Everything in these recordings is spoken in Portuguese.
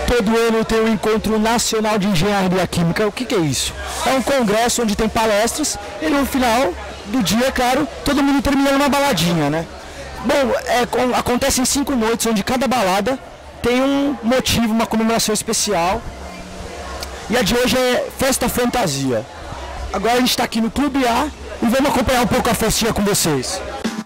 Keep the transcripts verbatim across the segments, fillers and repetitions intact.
todo ano tem o Encontro Nacional de Engenharia Química. O que, que é isso? É um congresso onde tem palestras e no final do dia, claro, todo mundo termina numa baladinha, né? Bom, é, com, acontece em cinco noites, onde cada balada tem um motivo, uma comemoração especial. E a de hoje é Festa Fantasia. Agora a gente está aqui no Clube A e vamos acompanhar um pouco a festinha com vocês.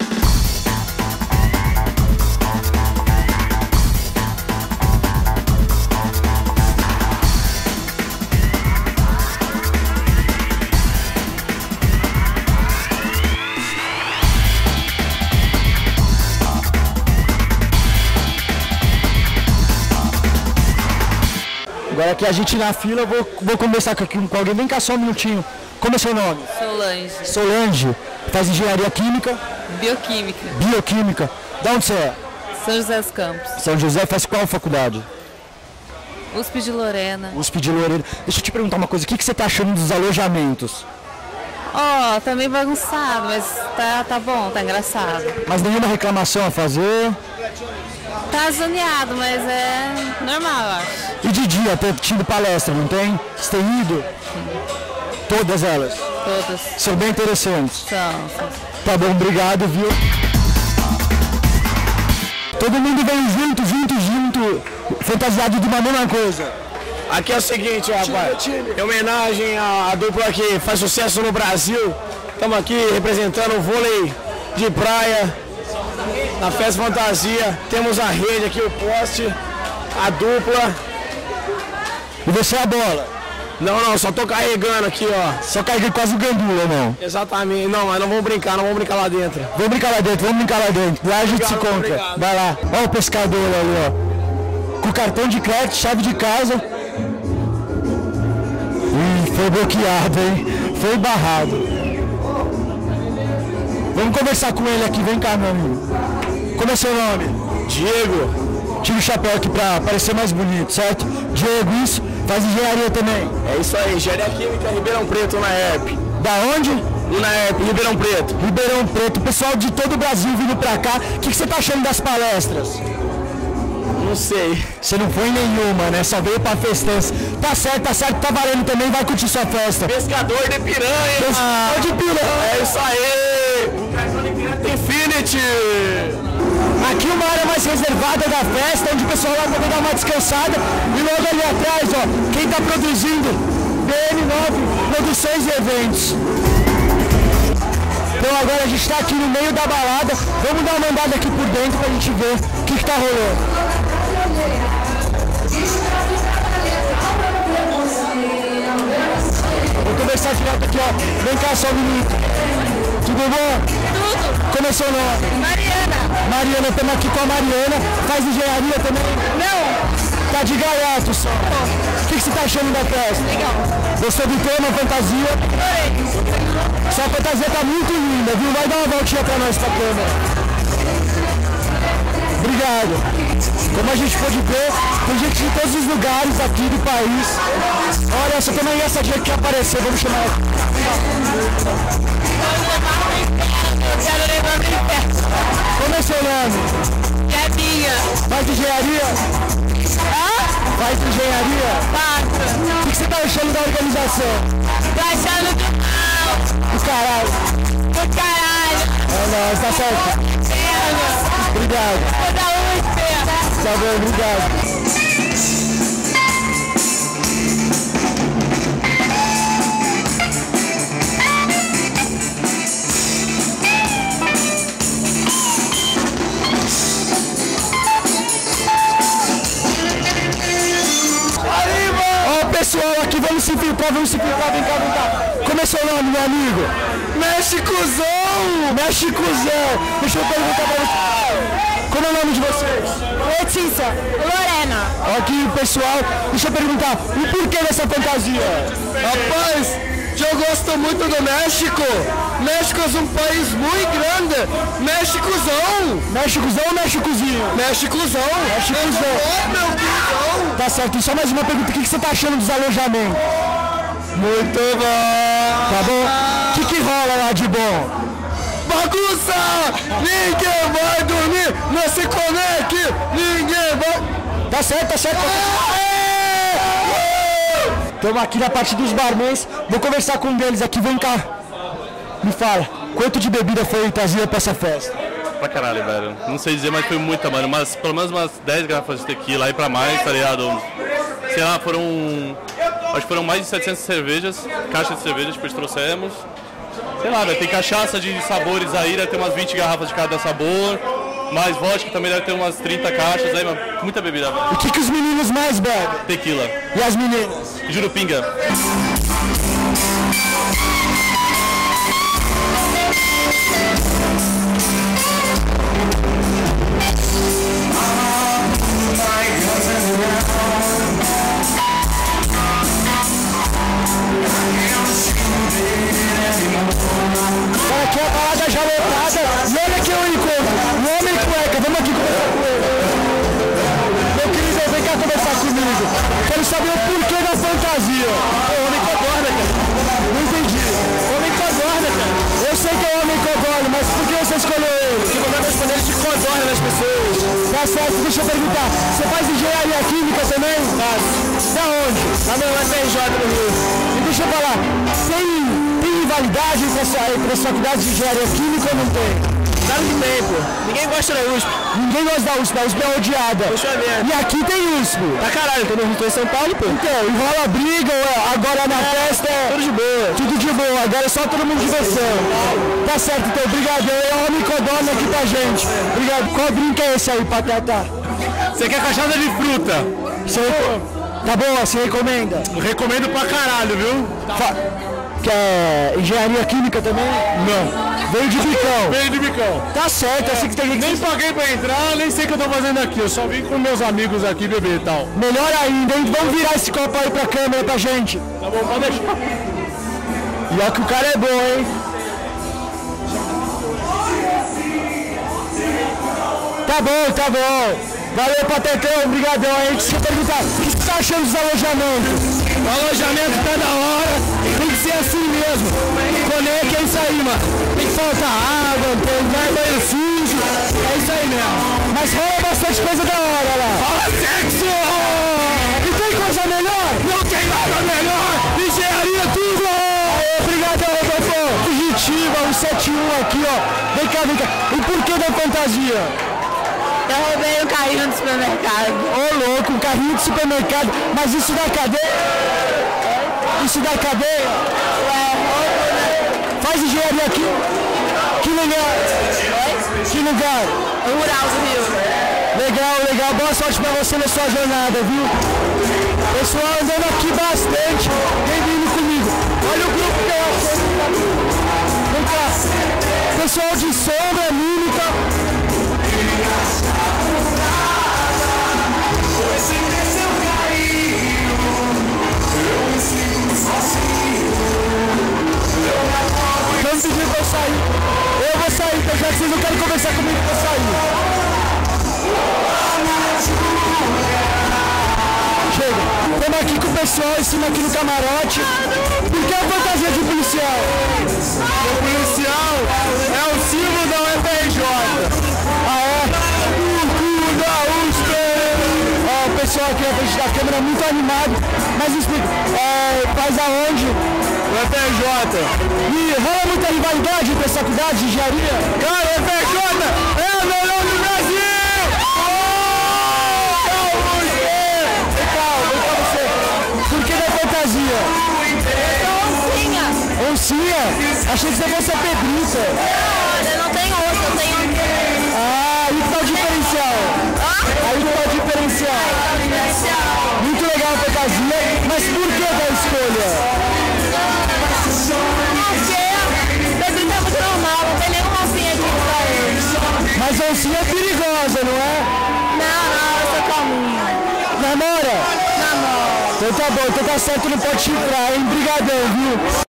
Agora aqui a gente na fila, eu vou, vou conversar com, com alguém. Vem cá só um minutinho. Como é seu nome? Solange. Solange. Faz engenharia química? Bioquímica. Bioquímica. Da onde você é? São José dos Campos. São José. Faz qual faculdade? U S P de Lorena. U S P de Lorena. Deixa eu te perguntar uma coisa. O que, que você tá achando dos alojamentos? Ó, oh, tá meio bagunçado, mas tá, tá bom, tá engraçado. Mas nenhuma reclamação a fazer? Tá zoneado, mas é normal, eu acho. E de dia, tem tido palestra, não tem? Você tem ido? Sim. Todas elas? Todas. São bem interessantes? São, são. Tá bom, obrigado, viu? Todo mundo vem junto, junto, junto, fantasiado de uma mesma coisa. Aqui é o seguinte, rapaz, em homenagem à dupla que faz sucesso no Brasil, estamos aqui representando o vôlei de praia na Festa Fantasia. Temos a rede aqui, o poste, a dupla. E você é a bola? Não, não, só tô carregando aqui, ó. Só carrega quase o gandula, não? Exatamente, não, mas não vamos brincar, não vamos brincar lá dentro. Vamos brincar lá dentro, vamos brincar lá dentro. Lá a gente Obrigado, se compra. obrigado. Vai lá. Olha o pescador ali, ó. Com cartão de crédito, chave de casa. Ih, foi bloqueado, hein? Foi barrado. Vamos conversar com ele aqui, vem cá, meu amigo. Como é seu nome? Diego. Tira o chapéu aqui pra parecer mais bonito, certo? Diego, isso. Faz engenharia também. É isso aí, engenharia química Ribeirão Preto, na E R P. Da onde? Na E R P, Ribeirão Preto. Ribeirão Preto. Pessoal de todo o Brasil vindo pra cá. O que, que você tá achando das palestras? Não sei. Você não foi nenhuma, né? Só veio pra festança. Tá certo, tá certo, tá valendo também, vai curtir sua festa. Pescador de piranha. Pescador de piranha. É isso aí. Infinity. Aqui uma área mais reservada da festa, onde o pessoal vai poder dar uma descansada. E logo ali atrás, ó, quem tá produzindo? B N nove Produções e Eventos. Então agora a gente tá aqui no meio da balada. Vamos dar uma andada aqui por dentro pra gente ver o que que tá rolando. Vou conversar direto aqui, ó. Vem cá só um minuto. Tudo bom? Tudo. Como é seu nome? Mariana. Mariana, estamos aqui com a Mariana. Faz engenharia também? Não. Tá de gaiato só. O que, que você tá achando da festa? Legal. Gostou do tema, fantasia? Oi. Sua fantasia tá muito linda, viu? Vai dar uma voltinha pra nós pra câmera. Obrigado. Como a gente pode ver, tem gente de todos os lugares aqui do país. Olha, essa também é essa dia que apareceu, vamos chamar ela. Eu quero levar minha festa. Como é seu nome? Gabinha. Faz engenharia? Hã? Faz engenharia? Faço. O que, que você tá achando da organização? Tô achando do mal. Do caralho. Do caralho. É nóis, tá certo. Inferno. Obrigado. Vou dar um inferno. Tá bom, obrigado. Pessoal, aqui vamos se infiltrar, vamos se infiltrar, vem cá, vem cá. Como é seu nome, meu amigo? Mexicuzão! Mexicuzão! Deixa eu perguntar pra você. Como é o nome de vocês? Letícia. Lorena. Aqui, pessoal, deixa eu perguntar, o porquê dessa fantasia? Rapaz, eu gosto muito do México. México é um país muito grande. Méxicozão. Méxicozão ou Méxicozinho? Méxicozão. Méxicozão. Meu Deus. Tá certo, e só mais uma pergunta, o que que você tá achando dos alojamentos? Muito bom. Tá bom? O que que rola lá de bom? Bagunça! Ninguém vai dormir nesse conecte! Ninguém vai... Tá certo, tá certo. Estamos aqui na parte dos barmans. Vou conversar com um deles aqui. Vem cá. Me fala, quanto de bebida foi trazida pra essa festa? Pra caralho, velho. Não sei dizer, mas foi muita, mano. Mas pelo menos umas dez garrafas de tequila aí pra mais, tá ligado? Sei lá, foram... Acho que foram mais de setecentas cervejas, caixas de cervejas que depois trouxemos. Sei lá, velho, tem cachaça de sabores aí, deve ter umas vinte garrafas de cada sabor. Mais vodka também deve ter umas trinta caixas aí, mano. Muita bebida, velho. O que, que os meninos mais bebem? Tequila. E as meninas? Jurupinga. Aqui é a balada já lotada. E olha que eu encontro. O homem cueca. Vamos aqui conversar com ele. Meu querido, vem cá conversar comigo. Quero saber o porquê da fantasia. O homem codorna, cara. Não entendi. O homem codorna, cara. Eu sei que é o homem codorna, mas por que você escolheu ele? Porque eu vou responder de codorna nas pessoas. Tá certo, deixa eu perguntar. Você faz engenharia química também? Faço. Da onde? Lá no F R J no Rio. E deixa eu falar. Tem... rivalidade entre as faculdades de engenharia química ou não tem? Claro que tem, pô. Ninguém gosta da U S P. Ninguém gosta da U S P, a U S P é odiada. Puxa mesmo. E aqui tem U S P. Tá caralho, tô no Rio, tô em São Paulo, pô. Então, e rola briga, agora na é, festa é... Tudo de boa. Tudo de boa, agora é só todo mundo diversão. Tá certo, então, obrigado. É o homem codorna aqui pra gente. Obrigado. Qual brinco é esse aí, Patata? Você quer cachaça de fruta? Você... Tá bom, você recomenda? Recomendo pra caralho, viu? Fa... Quer engenharia química também? Não. Veio de bicão. Veio de bicão. Tá certo, é assim que tem que... Nem paguei pra entrar, nem sei o que eu tô fazendo aqui. Eu só vim com meus amigos aqui beber e tal. Melhor ainda, hein? Vamos virar esse copo aí pra câmera pra gente. Tá bom, pode deixar. E ó que o cara é bom, hein? Tá bom, tá bom. Valeu, Patetão, obrigadão aí. Deixa eu perguntar, o que você tá achando dos alojamentos? O alojamento tá da hora, tem que ser assim mesmo. Conecta, é isso aí, mano. Tem que faltar água, tem banheiro sujo, é isso aí mesmo. Mas rola bastante coisa da hora lá. Fala sexo! E tem coisa melhor? Não tem nada melhor! Engenharia tudo! Aê, obrigadão, Rodolfo. Fugitiva, um sete um aqui, ó. Vem cá, vem cá. E por que da fantasia? Eu roubei um carrinho do supermercado. Ô, louco, um carrinho de supermercado. Mas isso dá cadeia? Isso dá cadeia? Ué, roubo, né? Faz engenharia aqui? Que lugar? Oi? Que lugar? Rural do Rio. Legal, legal. Boa sorte pra você na sua jornada, viu? Pessoal andando aqui bastante. Vem vindo comigo. Olha o grupo que eu achei. Vem cá. Pessoal de sombra, mímica. Vamos pedir pra eu sair. Eu vou sair, então já que vocês não querem conversar comigo, eu vou sair. Chega. Estamos aqui com o pessoal em cima aqui no camarote. Por que a fantasia de policial? O policial é o símbolo da U F R J. Ah, é? O cu da U S P! Ó, o pessoal aqui na frente da câmera muito animado. Mas explica, é, faz aonde? U F R J. E rola muita rivalidade entre as faculdades de engenharia? Cara, o F R J é o melhor do Brasil! Por que da fantasia? Oncinha. Oncinha? Achei que você fosse a Pedrita. Não, eu não tenho osso, eu tenho... Ah, aí que tá o diferencial. Hã? Aí que tá o diferencial. Muito legal a fantasia, mas por que da escolha? Porque Pedrita é muito normal, não tem nenhuma oncinha aqui pra eles. Mas a oncinha é perigosa, não é? Não, não, eu sou calminha. Namora? Namoro. Então tá bom, então tá certo, não pode chifrar, hein? Brigadão, viu?